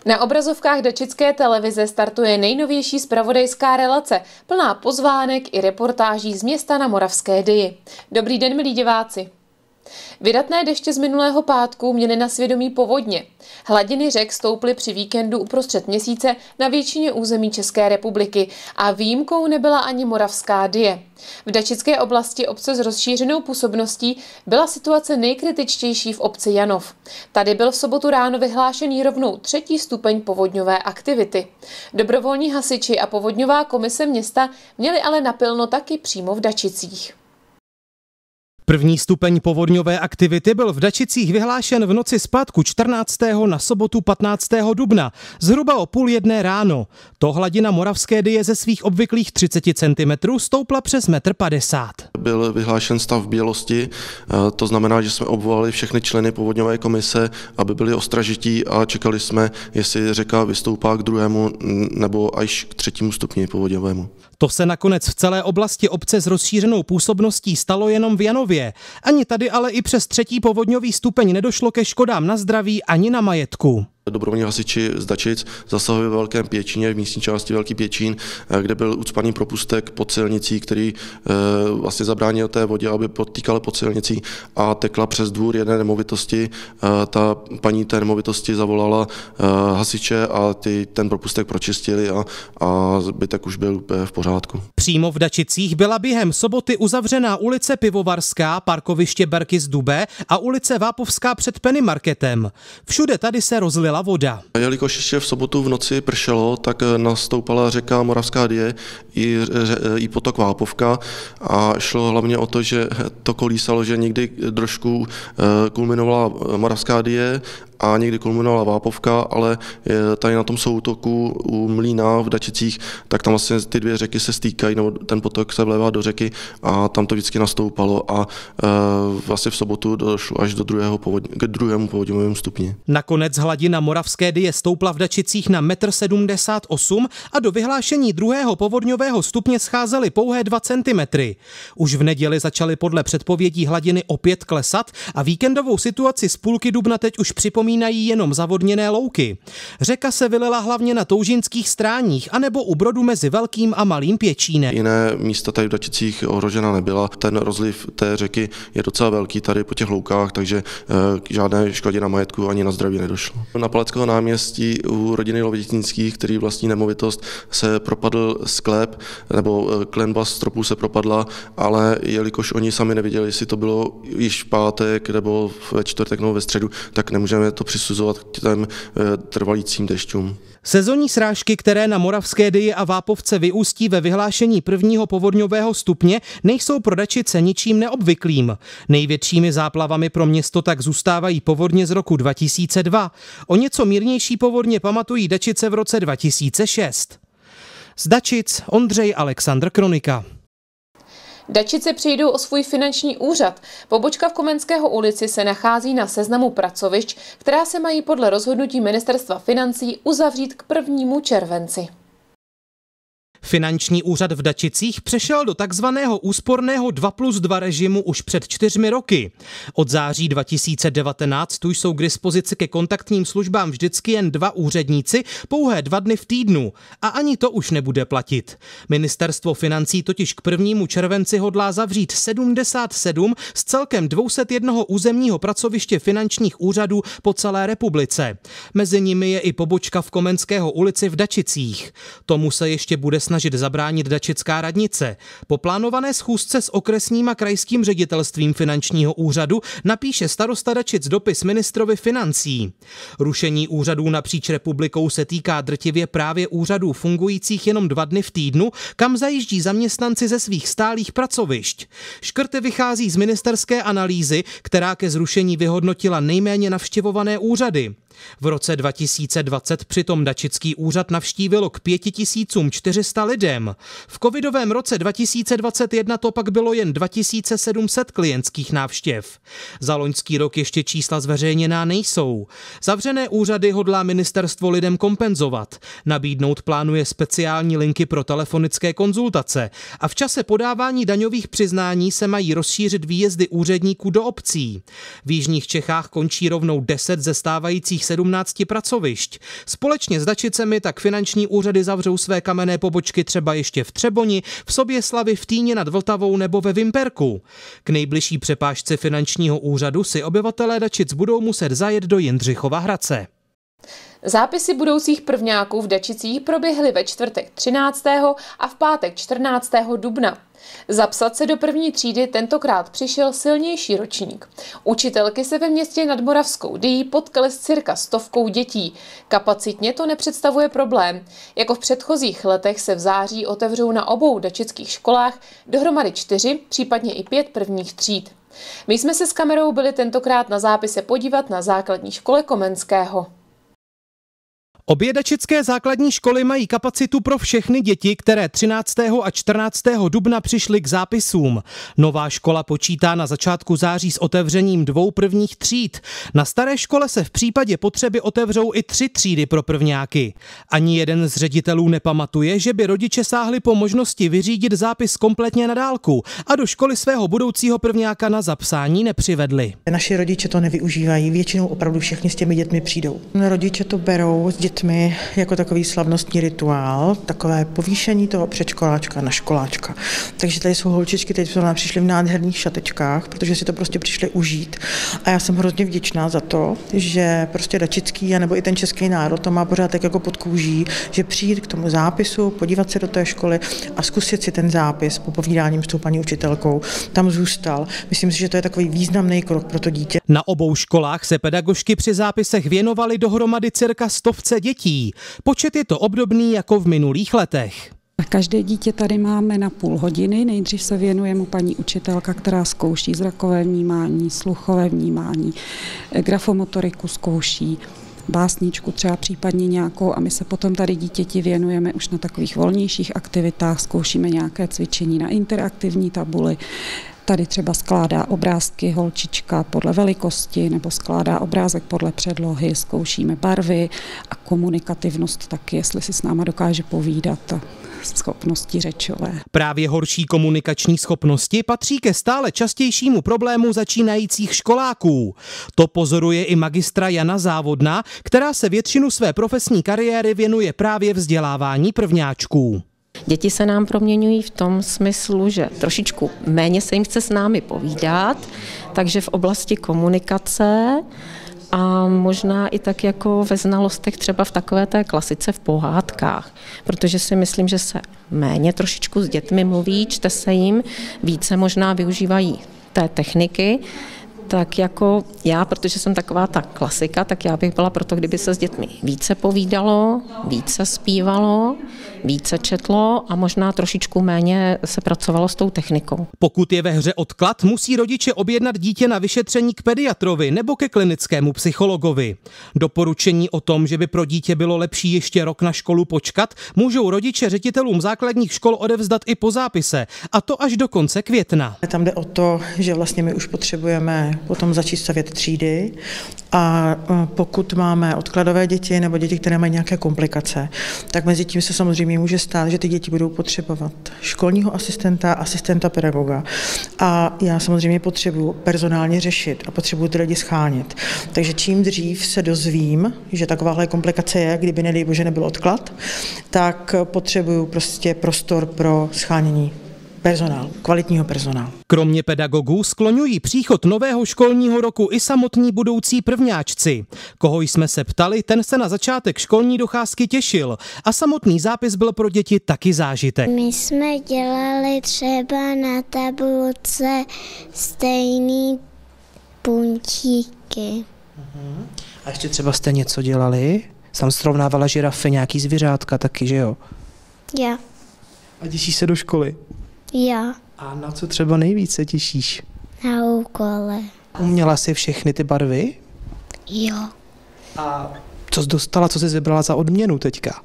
Na obrazovkách dačické televize startuje nejnovější zpravodajská relace, plná pozvánek i reportáží z města na Moravské Dyji. Dobrý den, milí diváci. Vydatné deště z minulého pátku měly na svědomí povodně. Hladiny řek stouply při víkendu uprostřed měsíce na většině území České republiky a výjimkou nebyla ani Moravská Dyje. V dačické oblasti obce s rozšířenou působností byla situace nejkritičtější v obci Janov. Tady byl v sobotu ráno vyhlášený rovnou 3. stupeň povodňové aktivity. Dobrovolní hasiči a povodňová komise města měli ale napilno taky přímo v Dačicích. První stupeň povodňové aktivity byl v Dačicích vyhlášen v noci z pátku 14. na sobotu 15. dubna, zhruba o 12:30 ráno. To hladina Moravské Dyje ze svých obvyklých 30 cm stoupla přes 1,50 m. Byl vyhlášen stav bělosti, to znamená, že jsme obvolali všechny členy povodňové komise, aby byli ostražití a čekali jsme, jestli řeka vystoupá k 2. nebo až k 3. stupni povodňovému. To se nakonec v celé oblasti obce s rozšířenou působností stalo jenom v Janově. Ani tady ale i přes 3. povodňový stupeň nedošlo ke škodám na zdraví ani na majetku. Dobrovolní hasiči z Dačic zasahovali ve Velkém Pěčíně, v místní části Velký Pěčín, kde byl ucpaný propustek pod silnicí, který vlastně zabránil té vodě, aby podtýkala pod silnicí a tekla přes dvůr jedné nemovitosti. Ta paní té nemovitosti zavolala hasiče a ten propustek pročistili a zbytek už byl v pořádku. Přímo v Dačicích byla během soboty uzavřená ulice Pivovarská, parkoviště Berky z Dube a ulice Vápovská před Penny Marketem. Všude tady se rozlila voda. Jelikož ještě v sobotu v noci pršelo, tak nastoupala řeka Moravská Dyje i potok Vápovka a šlo hlavně o to, že to kolísalo, že někdy trošku kulminovala Moravská Dyje a někdy kulminovala Vápovka, ale tady na tom soutoku u Mlýna v Dačicích, tak tam vlastně ty dvě řeky se stýkají, nebo ten potok se vlévá do řeky a tam to vždycky nastoupalo a vlastně v sobotu došlo až do 2. povodňovému stupni. Nakonec hladina Moravské Dyje stoupla v Dačicích na 1,78 m a do vyhlášení 2. povodňového stupně scházely pouhé 2 cm. Už v neděli začaly podle předpovědí hladiny opět klesat a víkendovou situaci z půlky dubna teď už připomínají jenom zavodněné louky. Řeka se vylila hlavně na Toužinských stráních anebo u Brodu mezi Velkým a Malým Pěčínem. Jiné místa tady v Dačicích ohrožena nebyla. Ten rozliv té řeky je docela velký tady po těch loukách, takže k žádné škodě na majetku ani na zdraví nedošlo. Na Paleckého náměstí u rodiny Lovětnických, který vlastní nemovitost, se propadl sklep, nebo klenba stropu se propadla, ale jelikož oni sami nevěděli, jestli to bylo již v pátek nebo ve čtvrtek nebo ve středu, tak nemůžeme to přisuzovat k těm trvalícím dešťům. Sezonní srážky, které na Moravské Dyji a Vápovce vyústí ve vyhlášení 1. povodňového stupně, nejsou pro Dačice ničím neobvyklým. Největšími záplavami pro město tak zůstávají povodně z roku 2002. O něco mírnější povodně pamatují Dačice v roce 2006. Z Dačic Ondřej Alexandr, Kronika. Dačice přijdou o svůj finanční úřad. Pobočka v Komenského ulici se nachází na seznamu pracovišť, která se mají podle rozhodnutí Ministerstva financí uzavřít k 1. červenci. Finanční úřad v Dačicích přešel do takzvaného úsporného 2+2 režimu už před 4 roky. Od září 2019 tu jsou k dispozici ke kontaktním službám vždycky jen 2 úředníci, pouhé 2 dny v týdnu. A ani to už nebude platit. Ministerstvo financí totiž k 1. červenci hodlá zavřít 77 z celkem 201 územního pracoviště finančních úřadů po celé republice. Mezi nimi je i pobočka v Komenského ulici v Dačicích. Tomu se ještě bude snažit zabránit dačická radnice. Po plánované schůzce s okresním a krajským ředitelstvím finančního úřadu napíše starosta Dačic dopis ministrovi financí. Rušení úřadů napříč republikou se týká drtivě právě úřadů fungujících jenom 2 dny v týdnu, kam zajíždí zaměstnanci ze svých stálých pracovišť. Škrty vychází z ministerské analýzy, která ke zrušení vyhodnotila nejméně navštěvované úřady. V roce 2020 přitom dačický úřad navštívilo k 5400 lidem. V covidovém roce 2021 to pak bylo jen 2700 klientských návštěv. Za loňský rok ještě čísla zveřejněná nejsou. Zavřené úřady hodlá ministerstvo lidem kompenzovat. Nabídnout plánuje speciální linky pro telefonické konzultace a v čase podávání daňových přiznání se mají rozšířit výjezdy úředníků do obcí. V jižních Čechách končí rovnou 10 ze stávajících dalších 17 pracovišť. Společně s Dačicemi tak finanční úřady zavřou své kamenné pobočky třeba ještě v Třeboni, v Soběslavi, v Týně nad Vltavou nebo ve Vimperku. K nejbližší přepážce finančního úřadu si obyvatelé Dačic budou muset zajet do Jindřichova Hradce. Zápisy budoucích prvňáků v Dačicích proběhly ve čtvrtek 13. a v pátek 14. dubna. Zapsat se do první třídy tentokrát přišel silnější ročník. Učitelky se ve městě nad Moravskou Dyjí potkaly s cirka 100 dětí. Kapacitně to nepředstavuje problém. Jako v předchozích letech se v září otevřou na obou dačických školách dohromady 4, případně i 5 prvních tříd. My jsme se s kamerou byli tentokrát na zápise podívat na základní škole Komenského. Obě dačické základní školy mají kapacitu pro všechny děti, které 13. a 14. dubna přišly k zápisům. Nová škola počítá na začátku září s otevřením 2 prvních tříd. Na staré škole se v případě potřeby otevřou i 3 třídy pro prvňáky. Ani jeden z ředitelů nepamatuje, že by rodiče sáhli po možnosti vyřídit zápis kompletně na dálku a do školy svého budoucího prvňáka na zapsání nepřivedli. Naši rodiče to nevyužívají, většinou opravdu všichni s těmi dětmi přijdou. Rodiče to berou s dětmi jako takový slavnostní rituál, takové povýšení toho předškoláčka na školáčka. Takže tady jsou holčičky, teď nám přišly v nádherných šatečkách, protože si to prostě přišli užít. A já jsem hrozně vděčná za to, že prostě dačický, anebo i ten český národ to má pořád tak jako pod kůží, že přijít k tomu zápisu, podívat se do té školy a zkusit si ten zápis po povídáním s tou paní učitelkou tam zůstal. Myslím si, že to je takový významný krok pro to dítě. Na obou školách se pedagožky při zápisech věnovaly dohromady cirka 100 dětí. Počet je to obdobný jako v minulých letech. Každé dítě tady máme na půl hodiny. Nejdřív se věnuje mu paní učitelka, která zkouší zrakové vnímání, sluchové vnímání, grafomotoriku zkouší, básničku třeba případně nějakou a my se potom tady dítěti věnujeme už na takových volnějších aktivitách, zkoušíme nějaké cvičení na interaktivní tabuli. Tady třeba skládá obrázky holčička podle velikosti nebo skládá obrázek podle předlohy, zkoušíme barvy a komunikativnost taky, jestli si s náma dokáže povídat a schopnosti řečové. Právě horší komunikační schopnosti patří ke stále častějšímu problému začínajících školáků. To pozoruje i magistra Jana Závodná, která se většinu své profesní kariéry věnuje právě vzdělávání prvňáčků. Děti se nám proměňují v tom smyslu, že trošičku méně se jim chce s námi povídat, takže v oblasti komunikace a možná i tak jako ve znalostech třeba v takové té klasice v pohádkách, protože si myslím, že se méně trošičku s dětmi mluví, čte se jim, více možná využívají té techniky, tak jako já, protože jsem taková ta klasika, tak já bych byla proto, kdyby se s dětmi více povídalo, více zpívalo, více četlo a možná trošičku méně se pracovalo s tou technikou. Pokud je ve hře odklad, musí rodiče objednat dítě na vyšetření k pediatrovi nebo ke klinickému psychologovi. Doporučení o tom, že by pro dítě bylo lepší ještě rok na školu počkat, můžou rodiče ředitelům základních škol odevzdat i po zápise, a to až do konce května. Tam jde o to, že vlastně my už potřebujeme potom začít stavět třídy a pokud máme odkladové děti nebo děti, které mají nějaké komplikace, tak mezi tím se samozřejmě může stát, že ty děti budou potřebovat školního asistenta, asistenta pedagoga. A já samozřejmě potřebuji personálně řešit a potřebuji ty lidi schánit. Takže čím dřív se dozvím, že takováhle komplikace je, kdyby nedej bože nebyl odklad, tak potřebuju prostě prostor pro schánění personál, kvalitního personálu. Kromě pedagogů skloňují příchod nového školního roku i samotní budoucí prvňáčci. Koho jsme se ptali, ten se na začátek školní docházky těšil a samotný zápis byl pro děti taky zážitek. My jsme dělali třeba na tabulce stejný puntíky. A ještě třeba jste něco dělali? Sam srovnávala žirafy, nějaký zvířátka taky, že jo? Jo. A těšíš se do školy? Jo. A na co třeba nejvíce těšíš? Na úkoly. Uměla jsi všechny ty barvy? Jo. A co jsi dostala, co jsi vybrala za odměnu teďka?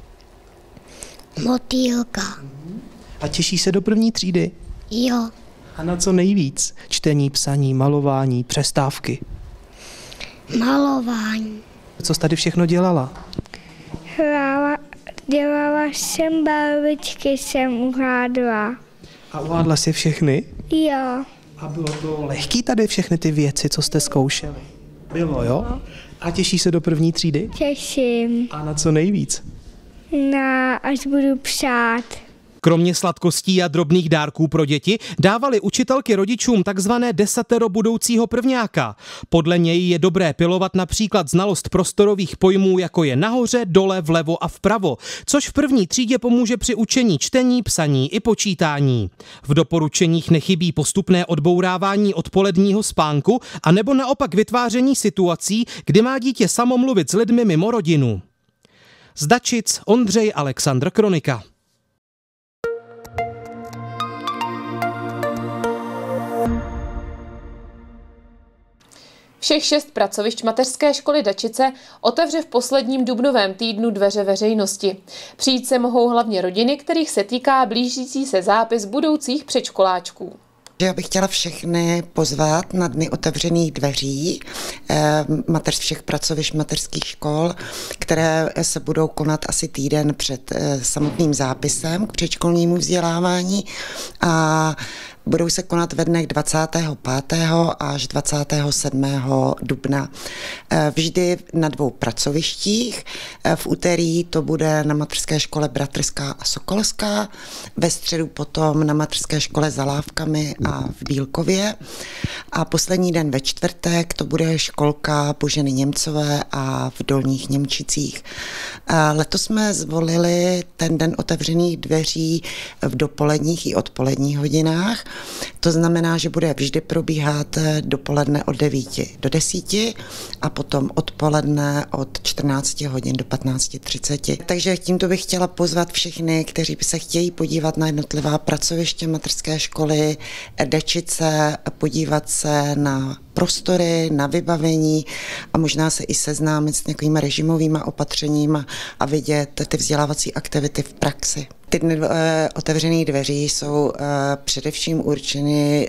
Motýlka. A těšíš se do první třídy? Jo. A na co nejvíc? Čtení, psaní, malování, přestávky? Malování. Co jsi tady všechno dělala? Dělala jsem barvičky, jsem uhádla. A uhádla jsi všechny? Jo. A bylo to lehký tady všechny ty věci, co jste zkoušeli? Bylo, jo? A těší se do první třídy? Těším. A na co nejvíc? Až budu psát. Kromě sladkostí a drobných dárků pro děti dávaly učitelky rodičům takzvané desatero budoucího prvňáka. Podle něj je dobré pilovat například znalost prostorových pojmů, jako je nahoře, dole, vlevo a vpravo, což v první třídě pomůže při učení čtení, psaní i počítání. V doporučeních nechybí postupné odbourávání odpoledního spánku a nebo naopak vytváření situací, kdy má dítě samo mluvit s lidmi mimo rodinu. Z Dačic Ondřej Alexandr, Kronika. Všech 6 pracovišť mateřské školy Dačice otevře v posledním dubnovém týdnu dveře veřejnosti. Přijít se mohou hlavně rodiny, kterých se týká blížící se zápis budoucích předškoláčků. Já bych chtěla všechny pozvat na dny otevřených dveří všech pracovišť mateřských škol, které se budou konat asi týden před samotným zápisem k předškolnímu vzdělávání a budou se konat ve dnech 25. až 27. dubna. Vždy na 2 pracovištích. V úterý to bude na mateřské škole Bratrská a Sokolská, ve středu potom na mateřské škole za Lávkami a v Bílkově. A poslední den ve čtvrtek to bude školka Boženy Němcové a v Dolních Němčicích. Letos jsme zvolili ten den otevřených dveří v dopoledních i odpoledních hodinách. To znamená, že bude vždy probíhat dopoledne od 9 do 10 a potom odpoledne od 14 hodin do 15:30. Takže tímto bych chtěla pozvat všechny, kteří by se chtějí podívat na jednotlivá pracoviště mateřské školy Dačice, podívat se na prostory, na vybavení a možná se i seznámit s nějakými režimovými opatřeními a vidět ty vzdělávací aktivity v praxi. Ty dny otevřených dveří jsou především určeny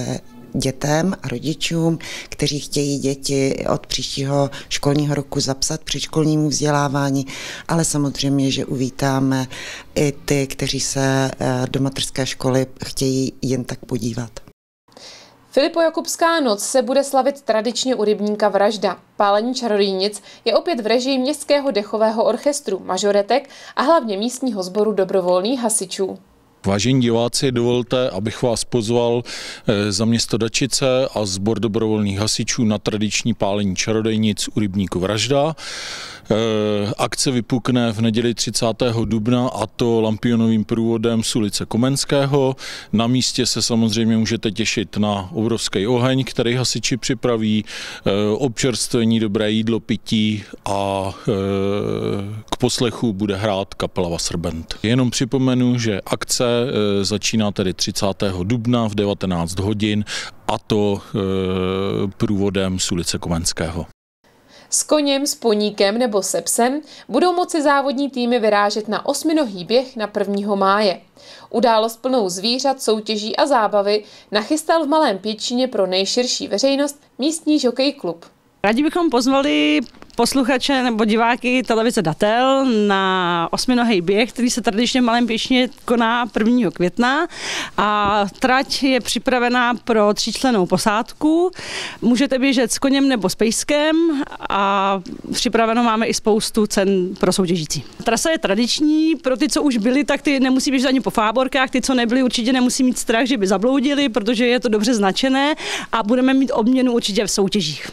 dětem a rodičům, kteří chtějí děti od příštího školního roku zapsat předškolnímu vzdělávání, ale samozřejmě, že uvítáme i ty, kteří se do mateřské školy chtějí jen tak podívat. Filipojakubská noc se bude slavit tradičně u rybníka Vražda. Pálení čarodějnic je opět v režii Městského dechového orchestru, mažoretek a hlavně místního sboru dobrovolných hasičů. Vážení diváci, dovolte, abych vás pozval za město Dačice a sbor dobrovolných hasičů na tradiční pálení čarodějnic u rybníku Vražda. Akce vypukne v neděli 30. dubna a to lampionovým průvodem z ulice Komenského. Na místě se samozřejmě můžete těšit na obrovský oheň, který hasiči připraví, občerstvení, dobré jídlo, pití a k poslechu bude hrát kapela Wasserband. Jenom připomenu, že akce začíná tedy 30. dubna v 19 hodin a to průvodem z ulice Komenského. S koněm, s poníkem nebo se psem budou moci závodní týmy vyrážet na 8nohý běh na 1. máje. Událost plnou zvířat, soutěží a zábavy nachystal v Malém Pěčině pro nejširší veřejnost místní žokej klub. Rádi bychom pozvali posluchače nebo diváky televize Datel na 8nohý běh, který se tradičně v Malém Pěčině koná 1. května a trať je připravená pro 3člennou posádku. Můžete běžet s koněm nebo s pejskem a připraveno máme i spoustu cen pro soutěžící. Trasa je tradiční, pro ty, co už byli, tak ty nemusí běžet ani po fáborkách, ty, co nebyli, určitě nemusí mít strach, že by zabloudili, protože je to dobře značené a budeme mít obměnu určitě v soutěžích.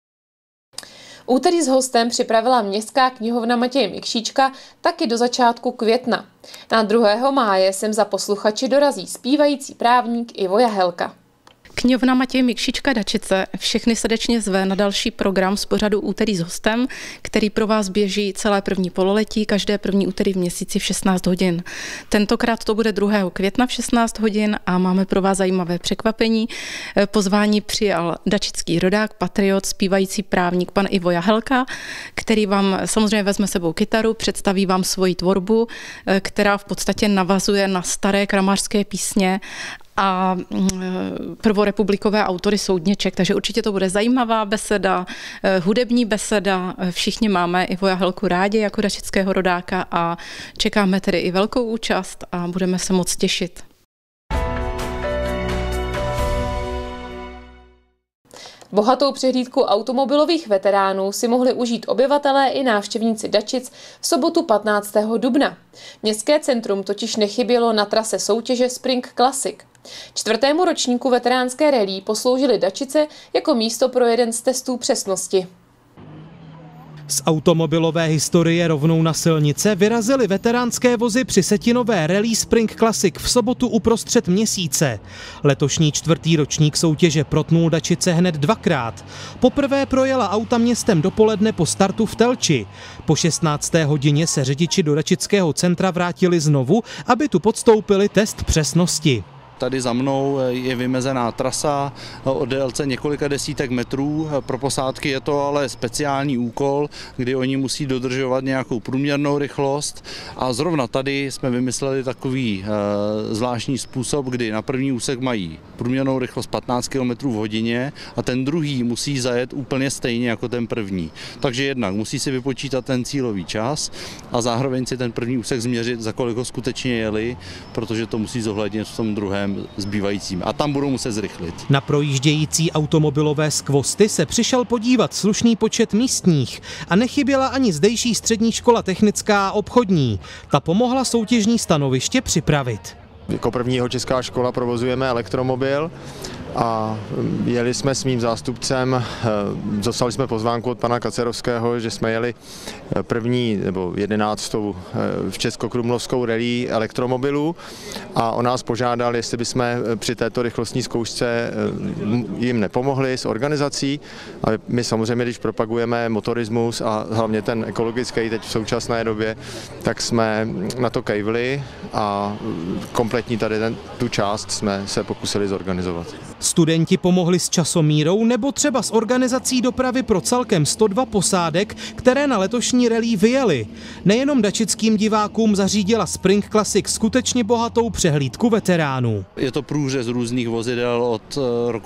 Úterý s hostem připravila Městská knihovna Matěje Mikšíčka taky do začátku května. Na 2. máje sem za posluchači dorazí zpívající právník Ivo Jahelka. Knihovna Matěje Mikšíčka Dačice všechny srdečně zve na další program z pořadu Úterý s hostem, který pro vás běží celé první pololetí, každé první úterý v měsíci v 16 hodin. Tentokrát to bude 2. května v 16 hodin a máme pro vás zajímavé překvapení. Pozvání přijal dačický rodák, patriot, zpívající právník pan Ivo Jahelka, který vám samozřejmě vezme sebou kytaru, představí vám svoji tvorbu, která v podstatě navazuje na staré kramářské písně a prvorepublikové autory soudněček, takže určitě to bude zajímavá beseda, hudební beseda. Všichni máme Ivo Jahelku rádi jako dačického rodáka a čekáme tedy i velkou účast a budeme se moc těšit. Bohatou přehlídku automobilových veteránů si mohli užít obyvatelé i návštěvníci Dačic v sobotu 15. dubna. Městské centrum totiž nechybělo na trase soutěže Spring Classic. 4. ročníku veteránské rallye posloužily Dačice jako místo pro jeden z testů přesnosti. Z automobilové historie rovnou na silnice vyrazily veteránské vozy při setinové rallye Spring Classic v sobotu uprostřed měsíce. Letošní 4. ročník soutěže protnul Dačice hned dvakrát. Poprvé projela auta městem dopoledne po startu v Telči. Po 16. hodině se řidiči do Dačického centra vrátili znovu, aby tu podstoupili test přesnosti. Tady za mnou je vymezená trasa o délce několika desítek metrů. Pro posádky je to ale speciální úkol, kdy oni musí dodržovat nějakou průměrnou rychlost. A zrovna tady jsme vymysleli takový zvláštní způsob, kdy na první úsek mají průměrnou rychlost 15 km v hodině a ten druhý musí zajet úplně stejně jako ten první. Takže jednak musí si vypočítat ten cílový čas a zároveň si ten první úsek změřit, za kolik ho skutečně jeli, protože to musí zohlednit v tom druhém zbývajícím. A tam budou muset zrychlit. Na projíždějící automobilové skvosty se přišel podívat slušný počet místních a nechyběla ani zdejší střední škola technická a obchodní. Ta pomohla soutěžní stanoviště připravit. Jako první česká škola provozujeme elektromobil a jeli jsme s mým zástupcem, dostali jsme pozvánku od pana Kacerovského, že jsme jeli první nebo 11. v Českokrumlovskou rallye elektromobilů a on nás požádal, jestli bychom při této rychlostní zkoušce jim nepomohli s organizací. A my samozřejmě, když propagujeme motorismus a hlavně ten ekologický teď v současné době, tak jsme na to kejvli a kompletní tady tu část jsme se pokusili zorganizovat. Studenti pomohli s časomírou nebo třeba s organizací dopravy pro celkem 102 posádek, které na letošní rallye vyjeli. Nejenom dačickým divákům zařídila Spring Classic skutečně bohatou přehlídku veteránů. Je to průřez různých vozidel od roku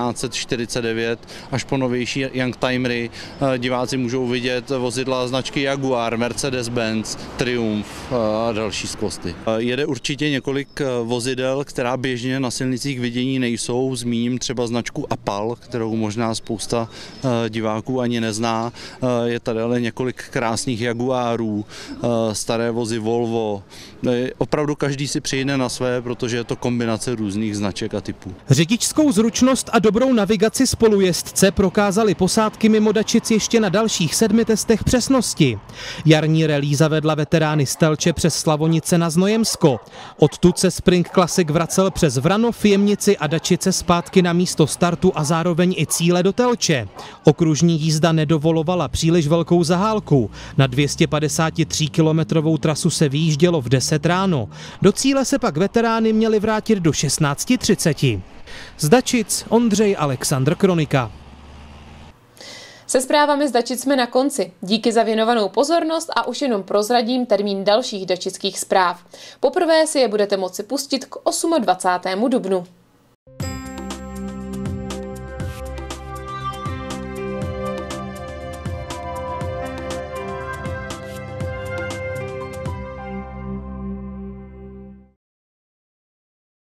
1949 až po novější youngtimery. Diváci můžou vidět vozidla značky Jaguar, Mercedes-Benz, Triumph a další skvosty. Jede určitě několik vozidel, která běžně na silnicích vidění nejsou. Zmíním třeba značku Apal, kterou možná spousta diváků ani nezná. Je tady ale několik krásných Jaguarů, staré vozy Volvo. Opravdu každý si přijde na své, protože je to kombinace různých značek a typů. Řidičskou zručnost a dobrou navigaci spolujezdce prokázali posádky mimo Dačic ještě na dalších 7 testech přesnosti. Jarní rallye zavedla veterány z Telče přes Slavonice na Znojemsko. Odtud se Spring Classic vracel přes Vranov, Jemnici a Dačice zpátky na místo startu a zároveň i cíle do Telče. Okružní jízda nedovolovala příliš velkou zahálku. Na 253-kilometrovou trasu se vyjíždělo v 10 ráno. Do cíle se pak veterány měli vrátit do 16:30. Z Dačic Ondřej Alexandr, Kronika. Se zprávami z Dačic jsme na konci. Díky za věnovanou pozornost a už jenom prozradím termín dalších dačických zpráv. Poprvé si je budete moci pustit k 28. dubnu.